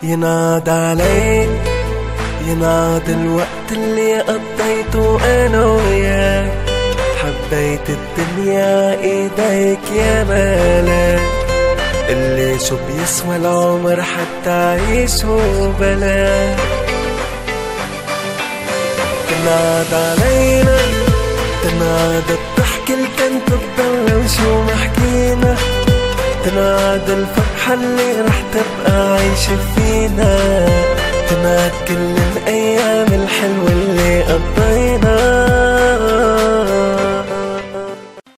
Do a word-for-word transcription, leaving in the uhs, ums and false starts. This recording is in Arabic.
يناد عليك، يناد الوقت اللي قضيته انا وياك. حبيت الدنيا ايديك يا مالك، اللي شو بيسوى العمر حتى عيشه بلاك. تناد علينا، تناد الضحك اللي كانت تضل وشو ما حكينا، تناد الفرحة اللي رح تبقى عايشة فينا، تناد كل الأيام الحلوة اللي قضينا.